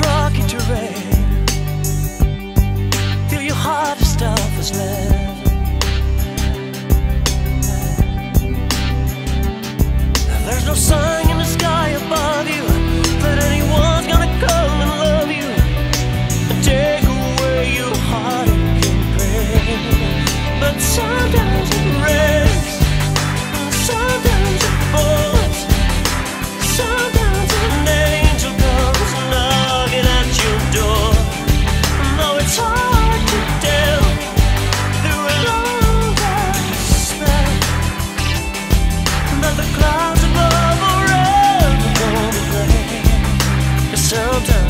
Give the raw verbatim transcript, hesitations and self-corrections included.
rocky terrain. Feel your heart of stuff is left. There's no sign in the sky above you that anyone's gonna come and love you and take away your heartache and pain. But sometimes it rains, and sometimes it falls. Sometimes an angel comes knocking at your door. Though it's hard to tell through a long dark spell that the clouds above are ever gonna rain. 'Cause sometimes